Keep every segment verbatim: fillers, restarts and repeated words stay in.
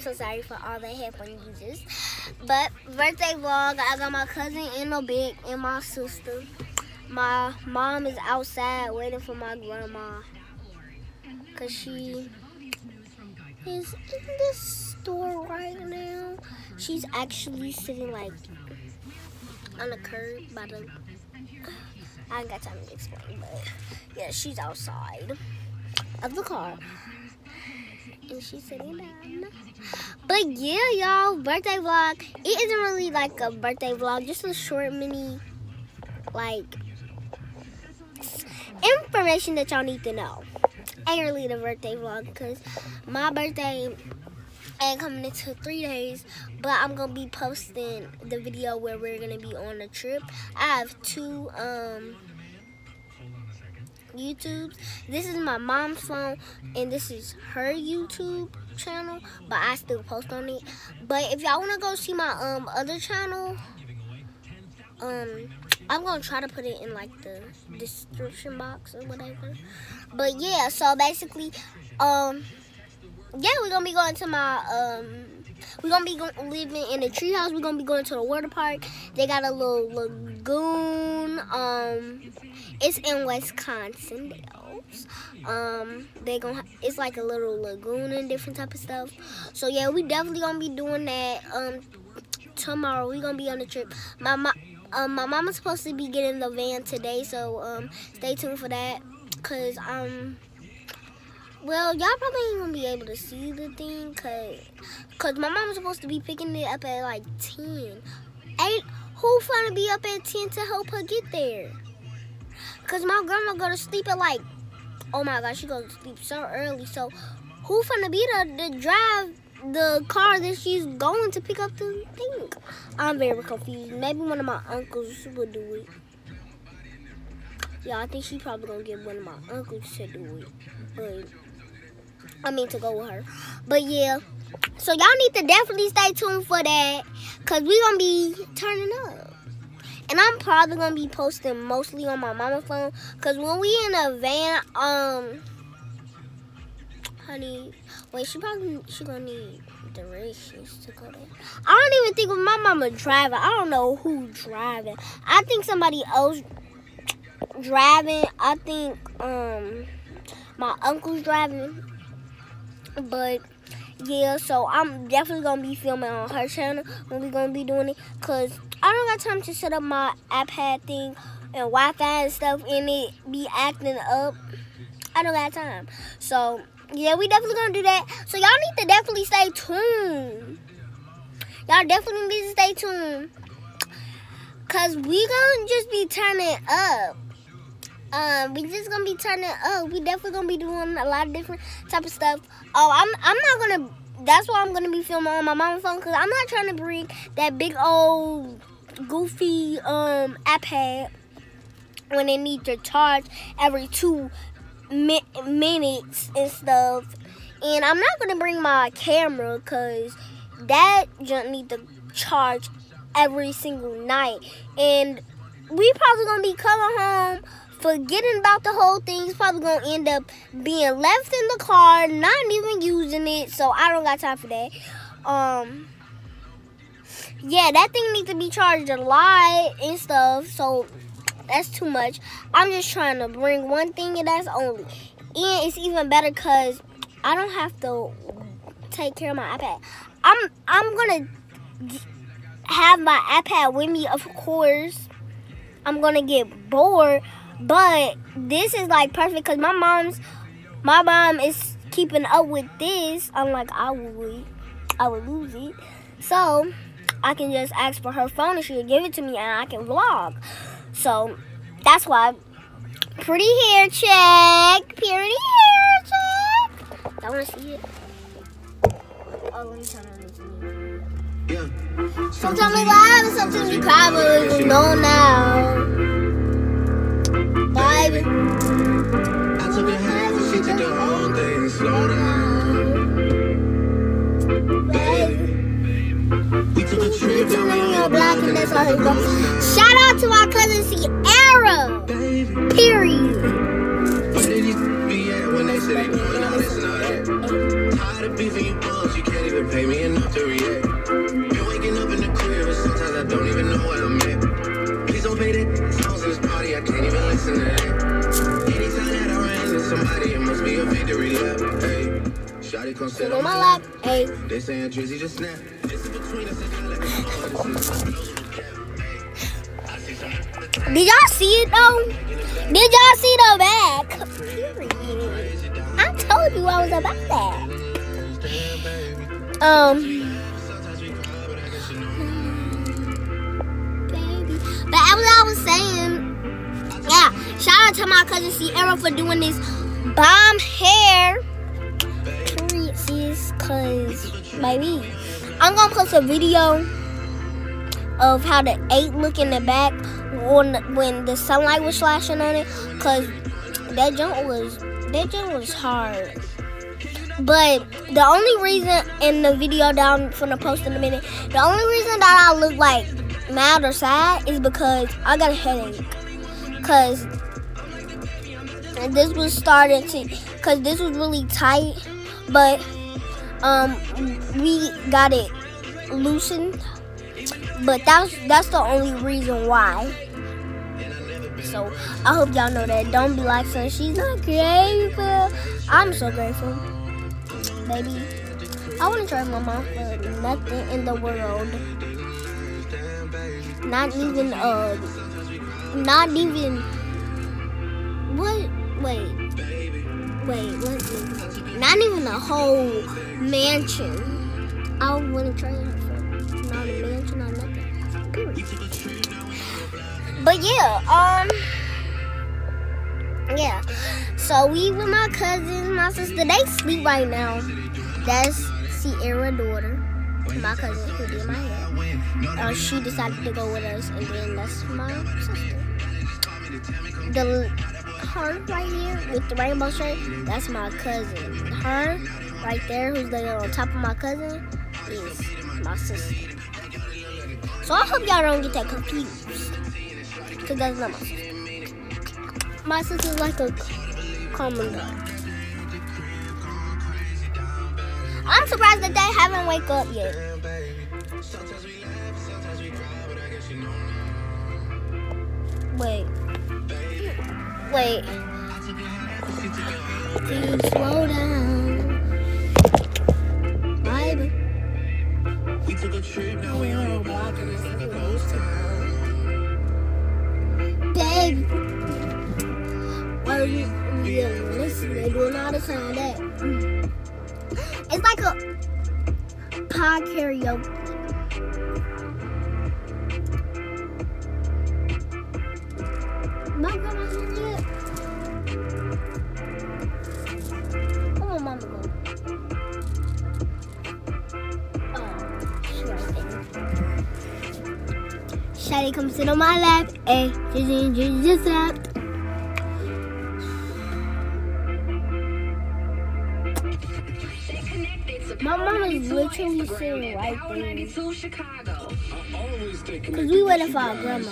so sorry for all the headphone users. But birthday vlog, I got my cousin in the bed and my sister. My mom is outside waiting for my grandma. Because she is in the store right now. She's actually sitting like on the curb by the... I ain't got time to explain, but yeah, she's outside of the car. And she's sitting down. But yeah, y'all, birthday vlog. It isn't really like a birthday vlog, just a short mini, like, information that y'all need to know. Ain't really the birthday vlog because my birthday ain't coming into three days, but I'm gonna be posting the video where we're gonna be on a trip. I have two um YouTubes. This is my mom's phone and this is her YouTube channel, but I still post on it. But if y'all wanna go see my um other channel, um I'm gonna try to put it in like the description box or whatever. But yeah, so basically um yeah, we're gonna be going to my um we're gonna be go living in a treehouse. We're gonna be going to the water park. They got a little lagoon. Um it's in Wisconsin Dells. Um they gonna it's like a little lagoon and different type of stuff. So yeah, we definitely gonna be doing that. Um tomorrow we gonna be on the trip. My mom um my mama's supposed to be getting the van today, so um stay tuned for that. Cause um well, y'all probably ain't gonna be able to see the thing cause, cause my mom's supposed to be picking it up at like ten. Ain't who finna be up at ten to help her get there? Cause my grandma go to sleep at like, oh my gosh, she goes to sleep so early. So who finna be there to drive the car that she's going to pick up the thing? I'm very confused. Maybe one of my uncles will do it. Yeah, I think she probably gonna get one of my uncles to do it. But I mean to go with her. But yeah, so y'all need to definitely stay tuned for that, cause we gonna be turning up. And I'm probably gonna be posting mostly on my mama's phone, cause when we in a van, um, honey, wait, she probably she gonna need directions to go there. I don't even think of my mama driving. I don't know who driving. I think somebody else driving. I think um my uncle's driving. But yeah, so I'm definitely gonna be filming on her channel when we gonna be doing it, cause I don't got time to set up my iPad thing and Wi-Fi and stuff and it be acting up. I don't got time. So yeah, we definitely gonna do that. So y'all need to definitely stay tuned. Y'all definitely need to stay tuned, cause we gonna just be turning up. Um, we just gonna be turning up. We definitely gonna be doing a lot of different type of stuff. Oh, I'm I'm not gonna. That's why I'm gonna be filming on my mama's phone, cause I'm not trying to bring that big old goofy um iPad when they need to charge every two mi minutes and stuff. And I'm not gonna bring my camera, cause that junk need to charge every single night. And we probably gonna be coming home, forgetting about the whole thing. It's probably gonna end up being left in the car, not even using it. So I don't got time for that. Um, yeah, that thing needs to be charged a lot and stuff. So that's too much. I'm just trying to bring one thing, and that's only. And it's even better because I don't have to take care of my iPad. I'm I'm gonna have my iPad with me, of course. I'm gonna get bored. But this is like perfect because my mom's, my mom is keeping up with this. Unlike I would, I would lose it. So I can just ask for her phone and she'll give it to me and I can vlog. So that's why. Pretty hair check. Pretty hair check. I want to see it. Oh, let me turn on this video. Yeah. Sometimes we laugh and sometimes we cry, but we know now. Baby, I took a half and she took the whole thing. Slow down, baby. We took a trip down in your block and that's how it goes. Shout out to my cousin Sierra. Period. Where did you be at when they said they doing all this and all that? Tired of beefing you bums, you can't even pay me enough to react. Been waking up in the crib, and sometimes I don't even know where I'm at. Please don't pay that songs in this party, I can't even listen to that. Anytime that I run into somebody, it must be a victory lap. Hey, shawty come sit on my lap. Hey. They saying Drizzy just snap. This is between us and Did y'all see it though? Did y'all see the back? I told you I was about that. Um, baby. But as I was saying, yeah, shout out to my cousin Sierra for doing this bomb hair. Period, sis, cause baby, I'm gonna post a video of how the eight look in the back when when the sunlight was flashing on it, cause that jump was that jump was hard. But the only reason in the video down from the post in a minute, the only reason that I look like mad or sad is because I got a headache. Cause this was starting to, cause this was really tight, but um we got it loosened. But that's that's the only reason why. So I hope y'all know that. Don't be like, son, she's not grateful. I'm so grateful, baby. I wouldn't trade my mom for nothing in the world. Not even uh, not even what? Wait, wait, what? Not even a whole mansion. I wouldn't trade her for not a mansion, not nothing. Period. But yeah, um, yeah. So we with my cousins, my sister. They sleep right now. That's Sierra's daughter, my cousin who did my hair. Uh, she decided to go with us, and then that's my sister. The her right here with the rainbow shirt, that's my cousin. Her right there, who's like on top of my cousin, is my sister. So I hope y'all don't get that confused, because that's not my sister. My sister's like a common girl. I'm surprised that they haven't wake up yet. Wait. Wait. Please slow down. Baby. We took a trip, now we on a walk and it's in the ghost town. Baby. Why are you yeah, listen, they doing all the time that. It's like a pod karaoke. My grandma's in it. Come on, mama, go. Oh, she right there. Shawty, come sit on my lap. Hey, just in, just, just up. My mom is literally sitting right there. Because we waiting for our grandma.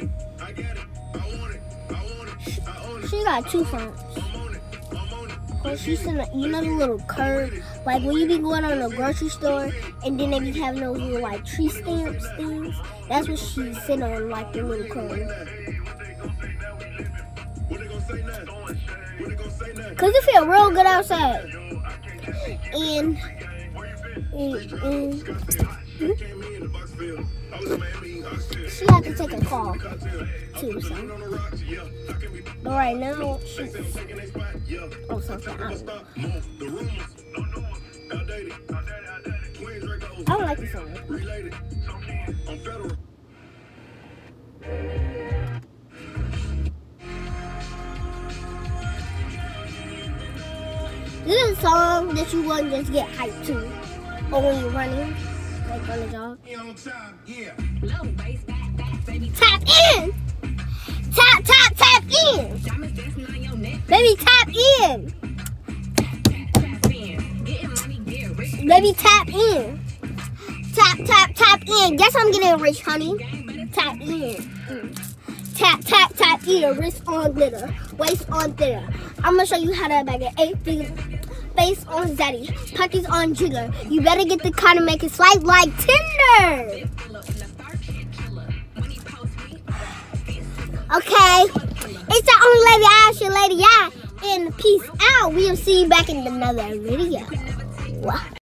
She got two phones. Cause she's in a, you know the little curve, like when you be going on the grocery store and then they be having those little like tree stamps things. That's what she's sitting on, like the little curve. Cause it feel real good outside. And, and, and hmm? She had to take a call too, so. But right now, she's oh something. I don't know. I don't like the song. This is a song that you wouldn't just get hyped to, or when you're running, like on the job. Tap in! Tap, tap, tap in! Baby, tap in! Baby, tap in! Tap, tap, tap in! Guess I'm getting rich, honey. Tap in. Mm. Tap, tap, tap in. Wrist on glitter. Waist on glitter. I'm gonna show you how to bag it. Eight fingers. face on Zaddy, punches on Jigger. You better get the kind of make it swipe like Tinder. Okay, it's the only lady I should lady I. And peace out. We'll see you back in another video. Wow.